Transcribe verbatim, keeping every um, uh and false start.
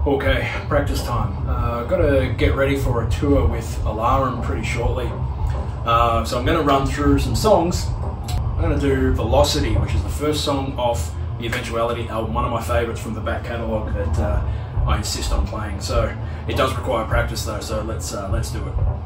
Okay, practice time. Uh, I've got to get ready for a tour with Alarum pretty shortly. Uh, so I'm going to run through some songs. I'm going to do Velocity, which is the first song off the Eventuality album, one of my favourites from the back catalogue that uh, I insist on playing. So it does require practice though, so let's, uh, let's do it.